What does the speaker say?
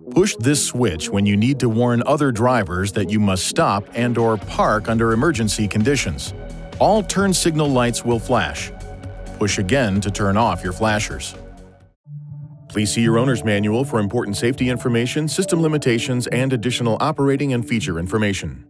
Push this switch when you need to warn other drivers that you must stop and/or park under emergency conditions. All turn signal lights will flash. Push again to turn off your flashers. Please see your owner's manual for important safety information, system limitations, and additional operating and feature information.